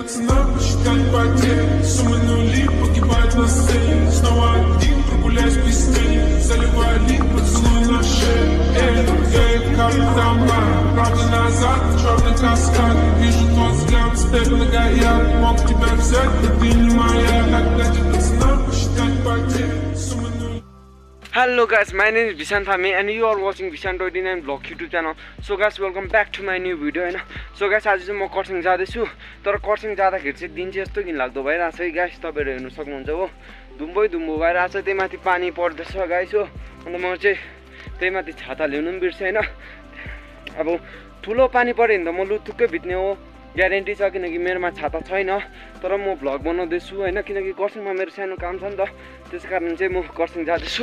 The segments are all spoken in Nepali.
пацанам посчитать потери. Суммы нули погибают на сцене. Снова один прогуляюсь без тени. Заливаю лик, поцелуй на шею. Эй, как там, правда назад, черный каскад. Вижу твой взгляд, степь многояд. Мог тебя взять, но ты не моя. Как дать пацанам посчитать потери. Суммы нули. Hello guys, my name is Bishant and you are watching Bishant vlog YouTube channel. So guys, welcome back to my new video. So guys, आज चाहिँ म कर्सिङ जाँदैछु तर कर्सिङ जाँदाखेरि चाहिँ दिन चाहिँ यस्तो घिनलाग्दो भइरहेछ है गाइस, तपाईहरु हेर्न सक्नुहुन्छ हो। धुम्बै धुम्बो भइरहेछ, त्यही माथि पानी पर्दैछ गाइस हो। अनि म चाहिँ त्यही माथि छाता ल्याउनु पनि बिर्से हैन। अब ठुलो पानी पर्यो भने त म लुतुक्कै भिज्ने हो, ग्यारेन्टी छ, किनकि मेरोमा छाता छैन। तर म भ्लग बनाउँदैछु हैन, किनकि कर्सिङमा मेरो सानो काम छ नि त, त्यसकारण चाहिँ म कर्सिङ जाँदैछु।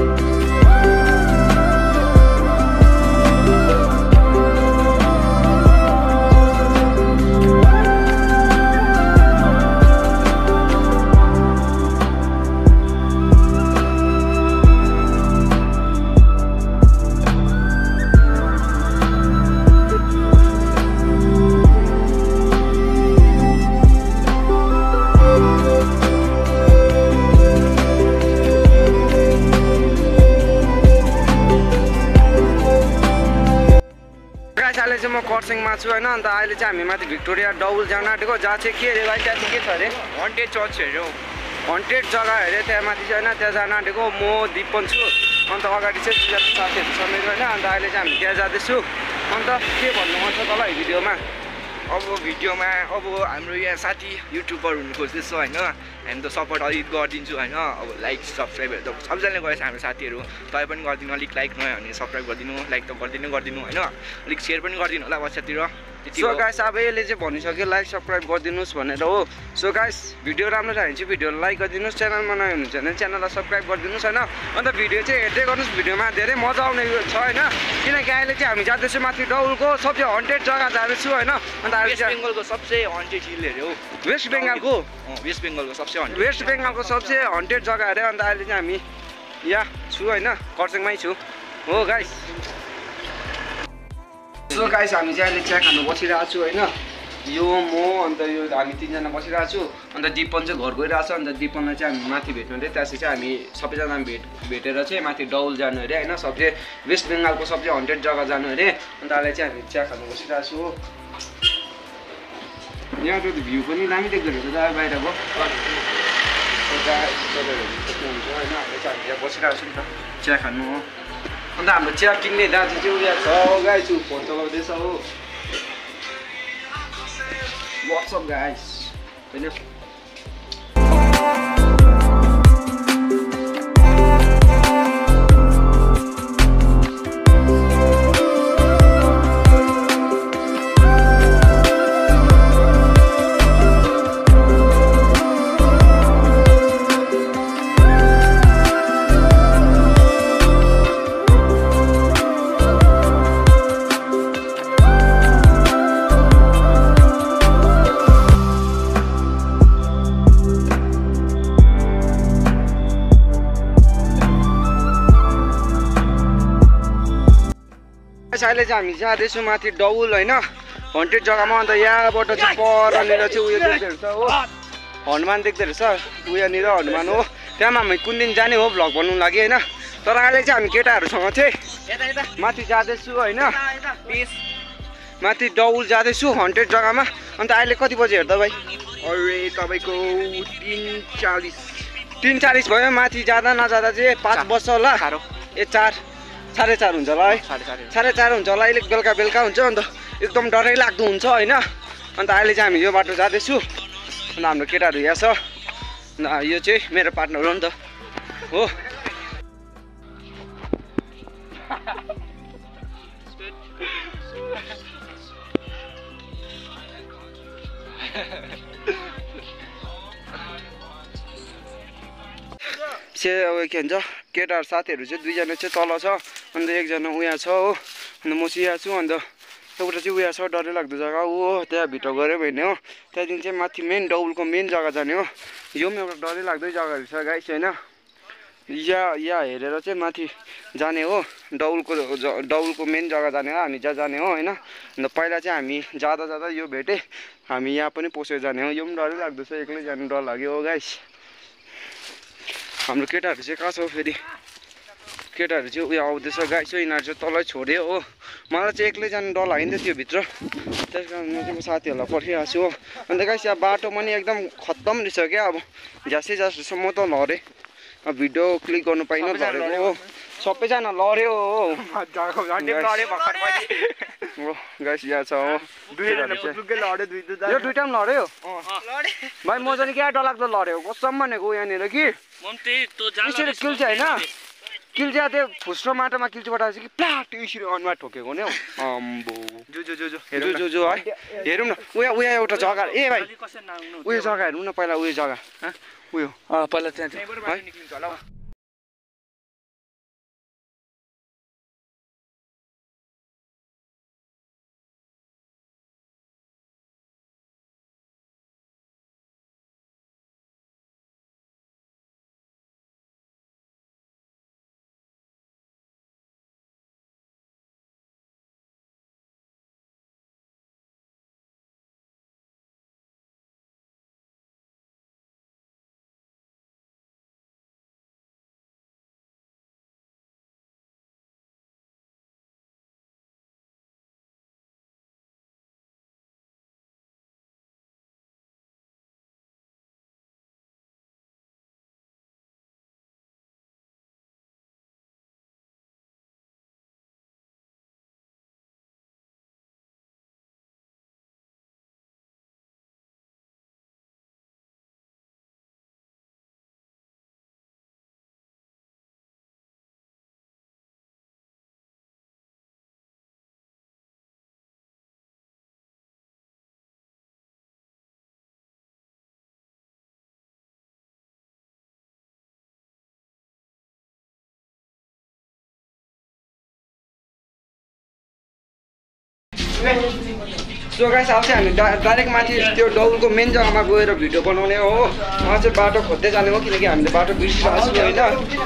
म कर्सिङमा छु हैन। अन्त अहिले चाहिँ हामी माथि भिक्टोरिया डाउल जान आँटेको, जहाँ चाहिँ के अरे भाइ, त्यहाँ चाहिँ के छ अरे, हन्टेड चर्च हेऱ्यो, हन्टेड जग्गा हेऱ्यो त्यहाँ माथि चाहिँ हैन। त्यहाँ जान आँटेको म दिपन छु, अन्त अगाडि चाहिँ साथीहरू छ मेरो हैन। अन्त अहिले चाहिँ हामी त्यहाँ जाँदैछु। अन्त के भन्नु मन छ तँलाई भिडियोमा? अब हाम्रो यहाँ साथी युट्युबर हुनु खोज्दैछ हैन, हामी त सपोर्ट अलिक गरिदिन्छु हैन। अब लाइक सब्सक्राइबहरू त सबैजनाले गरेछ हाम्रो साथीहरू, तपाईँ पनि गरिदिनु, अलिक लाइक नयाँ भने सब्सक्राइब गरिदिनु, लाइक त गरिदिनु हैन, अलिक सेयर पनि गरिदिनु होला पछातिर। सो गाइस, अब यसले चाहिँ भनिसक्यो लाइक सब्सक्राइब गरिदिनुहोस् भनेर हो। सो गाइस, भिडियो राम्रो छ भने चाहिँ भिडियोलाई लाइक गरिदिनुहोस्, च्यानलमा नयाँ हुनुहुन्छ भने च्यानललाई सब्सक्राइब गरिदिनुहोस् हैन। अन्त भिडियो चाहिँ हेर्दै गर्नुहोस्, भिडियोमा धेरै मजा आउने छ हैन, किनकि अहिले चाहिँ हामी जाँदैछु माथि डाउलको सबसे हन्टेड जग्गा जाँदैछु हैन। अन्त वेस्ट बेङ्गलको सबसे हन्टेड हिल हेऱ्यो, वेस्ट बेङ्गलको वेस्ट बेङ्गलको सबसे हन्टेड जग्गा हेऱ्यो। अन्त अहिले चाहिँ हामी यहाँ छु हैन, कर्सिङमै छु हो गाइस। सो गाइस, हामी चाहिँ अहिले चिया खानु बसिरहेको छु हैन, यो म अन्त यो हामी तीनजना बसिरहेको छु। अन्त दिपन चाहिँ घर गइरहेको छ। अन्त दिपनलाई चाहिँ हामी माथि भेट्नु अरे, त्यसपछि चाहिँ हामी सबैजना भेटेर चाहिँ माथि डाउल जानु अरे हैन, सबसे वेस्ट बेङ्गलको सबसे हन्टेड जग्गा जानु अरे। अन्त अहिले चाहिँ हामी चिया खानु बसिरहेको छु हो। यहाँ त भ्यू पनि दामी देख्दो रहेछ दाइ बाहिरको, सक्नुहुन्छ होइन। अहिले चाहिँ हामी यहाँ बसिरहेको छु नि त चिया खानु हो। अन्त हाम्रो चिया किन्ने दाजु चाहिँ उयो छ गाइस, फोन चलाउँदैछ हो। व्हाट्सअप गाइस हैन। अहिले चाहिँ हामी जाँदैछु माथि डाउल होइन, हन्टेड जग्गामा। अन्त यहाँबाट चाहिँ परनिर चाहिँ उयो देख्दो रहेछ हो, हनुमान देख्दो रहेछ, उयोनिर हनुमान हो। त्यहाँ हामी कुन दिन जाने हो भ्लग बनाउनु लागि होइन। तर अहिले चाहिँ हामी केटाहरूसँग चाहिँ माथि जाँदैछु होइन, माथि डाउल जाँदैछु हन्टेड जग्गामा। अन्त अहिले कति बजी हेर्दा भाइ? अरे तपाईँको 3:40 भयो। माथि जाँदा नजाँदा चाहिँ 5 बज्छ होला, ए 4 साढे 4 हुन्छ होला है, साढे 4 हुन्छ होला। अलिक बेलुका हुन्छ, अन्त एकदम डरै लाग्दो हुन्छ होइन। अन्त अहिले चाहिँ हामी यो बाटो जाँदैछु। अन्त हाम्रो केटाहरू यहाँ छ, यो चाहिँ मेरो पार्टनर हो नि त हो। अब के भन्छ, केटाहरू साथीहरू चाहिँ 2 जना चाहिँ तल छ, अन्त 1 जना उहाँ छ हो। अन्त म चाहिँ यहाँ छु। अन्त एउटा चाहिँ उहाँ छ, डरै लाग्दो जग्गा हो, त्यहाँ भित्र गऱ्यो भने हो। त्यहाँदेखि चाहिँ माथि मेन डाउलको मेन जग्गा जाने हो। यो पनि एउटा डरै लाग्दै जग्गाहरू छ गाइस होइन। यहाँ हेरेर चाहिँ माथि जाने हो डबलको मेन जग्गा जाने हो हामी जहाँ जाने हो होइन अन्त पहिला चाहिँ हामी जाँदा जाँदा यो भेटे हामी यहाँ पनि पसेर जाने हो यो पनि डरै लाग्दैछ एक्लै जानु डर लाग्यो हो गाइस हाम्रो केटाहरू चाहिँ कहाँ छ फेरि केटाहरू चाहिँ उयो आउँदैछ गाइस यिनीहरू चाहिँ तलै छोड्यो हो मलाई चाहिँ एक्लै जानु डर लाग्यो नि त त्यो भित्र त्यस कारण चाहिँ म साथीहरूलाई पर्खिरहेको छु हो अन्त गाइस यहाँ बाटो पनि एकदम खत्तम रहेछ क्या अब झ्यासै झ्यास रहेछ म त लडेँ अब भिडियो क्लिक गर्नु पाइनँ लडेको हो सबैजना लड्यो हो गाइस यहाँ छ हो यो दुइटा पनि लड्यो भाइ म चाहिँ क्या डरलाग्दो लड्यो कसम भनेको यहाँनिर कि यसरी किल्छ होइन किल्छ त्यो फुस्रो माटोमा किल्छ पठाएपछि कि प्लाट यसरी अनुहार ठोकेको नि हौ अम्बो जो है हेरौँ न उयो एउटा जग्गा ए भाइ उयो जग्गा हेरौँ न पहिला उयो जग्गा उयो पहिला त्यहाँ सो गाइस अब चाहिँ हामी डाइरेक्ट माथि त्यो डबलको मेन जग्गामा गएर भिडियो बनाउने हो उहाँ चाहिँ बाटो खोज्दै जाने हो किनकि हामीले बाटो बिर्सिरहेको छौँ होइन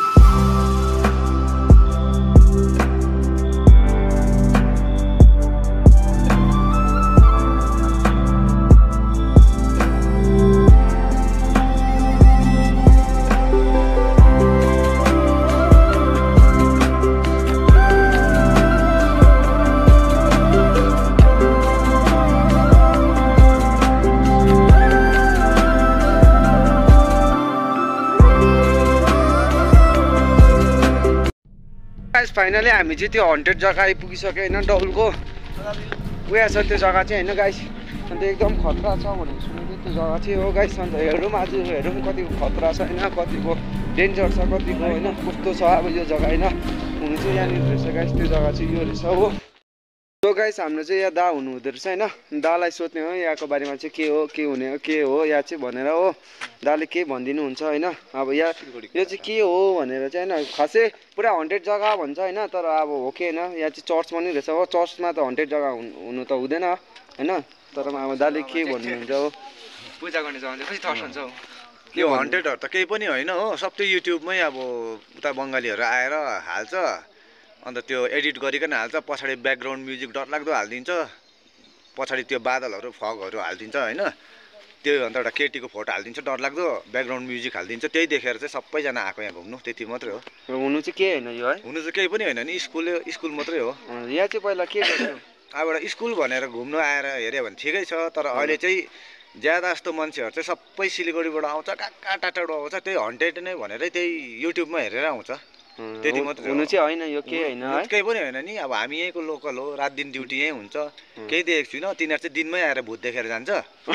फाइनली हामी चाहिँ त्यो हन्टेड जग्गा आइपुगिसक्यो होइन डबलको उयो छ त्यो जग्गा चाहिँ होइन गाइस अन्त एकदम खतरा छ भनेको सुनेको त्यो जग्गा चाहिँ हो गाइस अन्त हेरौँ आज हेरौँ कतिको खतरा छ होइन कतिको डेन्जर छ कतिको होइन कस्तो छ अब यो जग्गा होइन हुनु चाहिँ यहाँनिर रहेछ गाइस त्यो जग्गा चाहिँ यो रहेछ हो सो गाइस हाम्रो चाहिँ यहाँ दा हुनुहुँदो रहेछ होइन दालाई सोध्ने हो यहाँको बारेमा चाहिँ के हुने हो के हो यहाँ चाहिँ भनेर हो दाले के भनिदिनुहुन्छ होइन अब यहाँ यो चाहिँ के हो भनेर चाहिँ होइन खासै पुरा हन्टेड जग्गा भन्छ होइन तर अब हो कि होइन यहाँ चाहिँ चर्च पनि रहेछ हो चर्चमा त हन्टेड जग्गा हुनु त हुँदैन होइन तर अब दाले के भन्नुहुन्छ हो पूजा गर्ने जग्गा चाहिँ कति थर्स हुन्छ हौ यो हन्टेडहरू त केही पनि होइन हो सबै युट्युबमै अब उता बङ्गालीहरू आएर हाल्छ अन्त त्यो एडिट गरिकन हाल्छ पछाडि ब्याकग्राउन्ड म्युजिक डरलाग्दो हालिदिन्छ पछाडि त्यो बादलहरू फगहरू हालिदिन्छ होइन त्यो अन्त एउटा केटीको फोटो हालिदिन्छ डरलाग्दो ब्याकग्राउन्ड म्युजिक हालिदिन्छ त्यही देखेर चाहिँ सबैजना आएको यहाँ घुम्नु त्यति मात्रै हो हुनु चाहिँ के होइन यो है हुनु चाहिँ केही पनि होइन नि स्कुल मात्रै हो यहाँ चाहिँ पहिला के गर्छ अब एउटा स्कुल भनेर घुम्नु आएर हेऱ्यो भने ठिकै छ तर अहिले चाहिँ ज्यादा जस्तो मान्छेहरू चाहिँ सबै सिलगढीबाट आउँछ कहाँ टाढाबाट आउँछ त्यही हन्टेड नै भनेरै त्यही युट्युबमा हेरेर आउँछ त्यति मात्रै हुनु चाहिँ होइन यो केही होइन है केही पनि होइन नि अब हामी यहीँको लोकल हो रात दिन ड्युटी यहीँ हुन्छ केही देखेको छुइनँ तिनीहरू चाहिँ दिनमै आएर भूत देखेर जान्छ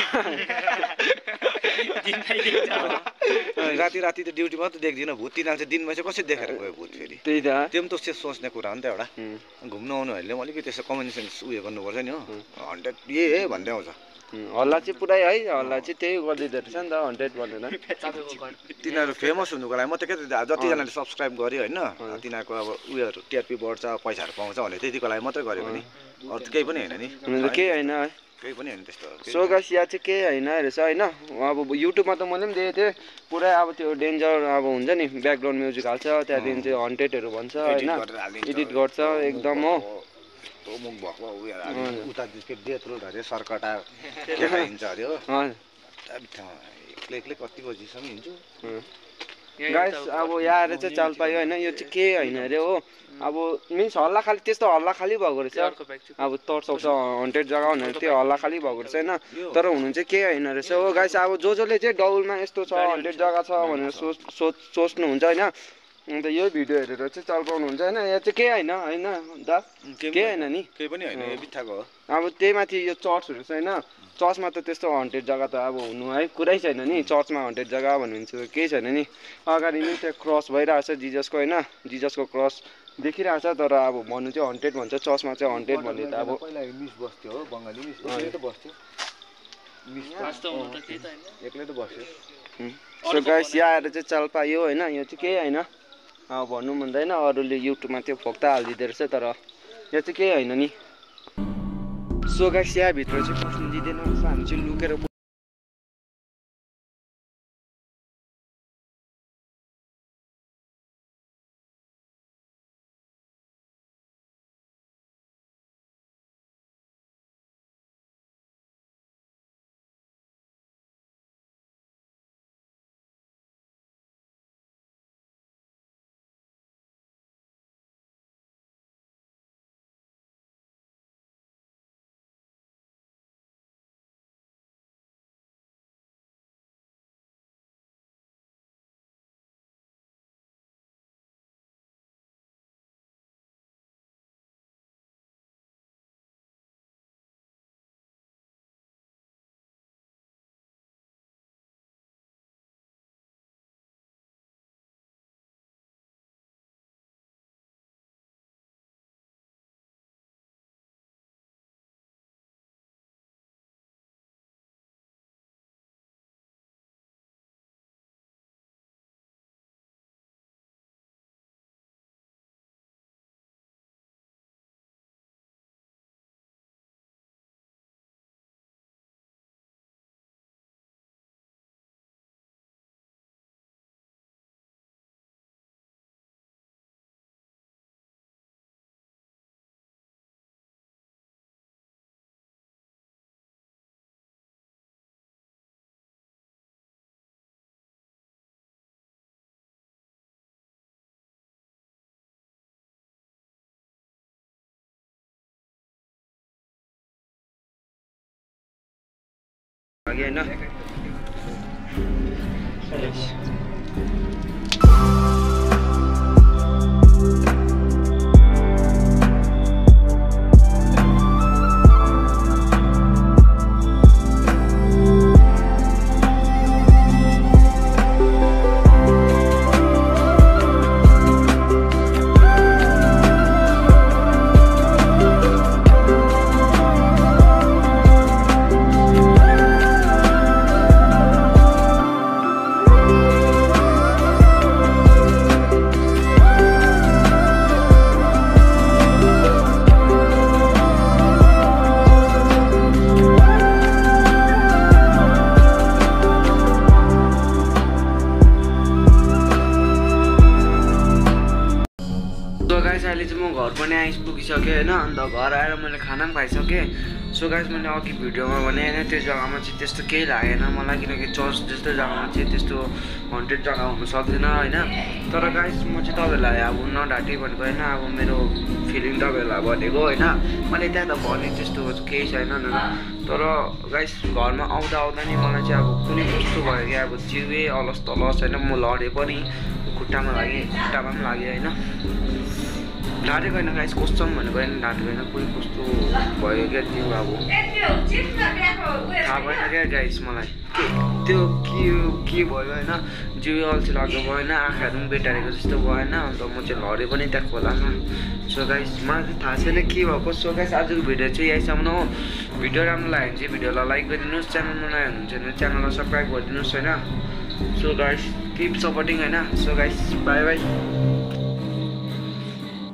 राति त ड्युटी मात्रै देख्दिनँ भूत तिनीहरू चाहिँ दिनमा चाहिँ कसरी देखेर गयो भूत फेरि त्यही त त्यो पनि त सोच्ने कुरा हो नि त एउटा घुम्नु आउनेहरूले पनि अलिकति त्यसो कमन सेन्स उयो गर्नुपर्छ नि हो हन्ड्रेड ए भन्दै आउँछ हल्ला चाहिँ पुरै है हल्ला चाहिँ त्यही गरिदिँदो रहेछ नि त हन्ड्रेड भनेर तिनीहरू फेमस हुनुको लागि मात्रै के जतिजनाले सब्सक्राइब गर्यो होइन तिनीहरूको अब उयोहरू टिआरपी बढ्छ पैसाहरू पाउँछ भने त्यतिको लागि मात्रै गरेको नि अरू त केही पनि होइन नि केही होइन है केही पनि हैन त्यस्तो सो गाइस यहाँ चाहिँ केही हैन रहेछ हैन अब युट्युबमा त मैले पनि देखेको थिएँ पुरै अब त्यो डेन्जर अब हुन्छ नि ब्याकग्राउन्ड म्युजिक हाल्छ त्यहाँदेखि चाहिँ हन्टेडहरू भन्छ हैन एडिट गर्छ एकदम हो तो मुख भएको उता त्यसको डेथ रोड हरे सर्कटा के हिँड्छ अरे हो एक्लै एक्लै कति बजीसम्म हिँड्छु गाइस अब यहाँ आएर चाहिँ चाल पायो हैन यो चाहिँ के हैन अरे हो अब मिन्स हल्ला खाली त्यस्तो हल्ला खाली भएको रहेछ अब तर्साउँछ हन्टेड जग्गा भनेर त्यो हल्ला खाली भएको रहेछ हैन तर हुनु चाहिँ के हैन रहेछ हो गाइस अब जसले चाहिँ डबलमा यस्तो छ हन्टेड जग्गा छ भनेर सोच्नुहुन्छ हैन अन्त यो भिडियो हेरेर चाहिँ चाल पाउनुहुन्छ हैन यहाँ चाहिँ के हैन हैन दा के हैन नि केही पनि हैन यो बित्थाको हो अब त्यही माथि यो चर्चहरू छ हैन चर्चमा त त्यस्तो हन्टेड जग्गा त अब हुनु है कुरै छैन नि चर्चमा हन्टेड जग्गा भन्ने चाहिँ केही छैन नि अगाडि नै त्यो क्रस भइरहेछ जिजसको हैन जिजसको क्रस देखिरहेछ तर अब भन्नु चाहिँ हन्टेड भन्छ चर्चमा चाहिँ हन्टेड भन्ने त अब पहिला मिस बस्थ्यो हो बङ्गाली मिस एक्लै त बस्थ्यो मिस वास्तवमा त त्यही त हैन एक्लै त बस्थ्यो सो गाइस यहाँ आएर चाहिँ चाल पायो हैन यो चाहिँ केही हैन अब भन्नु भन्दैन अरूले युट्युबमा त्यो फोक्ता हालिदिँदो रहेछ तर यो चाहिँ केही हैन नि सो गाइस यहाँ भित्र चाहिँ पस्नु दिँदैन रहेछ हामी चाहिँ लुकेर आगे हैन अहिले चाहिँ म घर पनि आइपुगिसकेँ हैन अन्त घर आएर मैले खाना पनि खाइसकेँ सो गाइस मैले अघि भिडियोमा भने हैन त्यो जग्गामा चाहिँ त्यस्तो केही लागेन मलाई किनकि चर्च जस्तो जग्गामा चाहिँ त्यस्तो हन्टेड जग्गा हुनु सक्दैन हैन तर गाइस म चाहिँ तपाईहरुलाई अब नढाँटी भनेको हैन अब मेरो फिलिङ तपाईहरुलाई भनेको हैन मैले त्यहाँ त भने त्यस्तो केही छैन तर गाइस घरमा आउँदा आउँदा नि मलाई चाहिँ अब कुनै कस्तो भयो कि अब जिउै अलस तलस हैन म लडे पनि खुट्टामा पनि लाग्यो हैन ढाँटेको होइन गाइस कस्तो भनेको होइन ढाँटेको होइन कोही कस्तो भयो क्या जिउ अब थाहा भएन क्या गाइस मलाई त्यो के भयो होइन जिउ अल्छी लाग्दो भयो होइन आँखाहरू पनि बेटारेको जस्तो भयो होइन अन्त म चाहिँ लडेँ पनि त्यहाँ खोलामा सो गाइस मलाई चाहिँ थाहा छैन के भएको सो गाइस आजको भिडियो चाहिँ यहीसम्म हो भिडियो राम्रो लाग्यो भने चाहिँ भिडियोलाई लाइक गरिदिनुहोस् च्यानलमा नयाँ हुनुहुन्छ भने च्यानललाई सब्सक्राइब गरिदिनुहोस् होइन सो गाइस किप सपोर्टिङ होइन सो गाइस बाई बाई